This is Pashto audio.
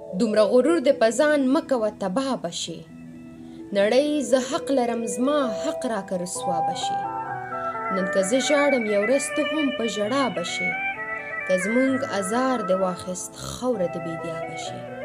دومره غرور دې په ځان مه کوه تباه به شي. نړۍ زه حق لرم زما حق راکه رسوا به شي. نن که زه ژاړم یو ورځ ته هم په ژړا به شي. که زمونږ ازار دې واخیست خاوره د بیدیا به شي.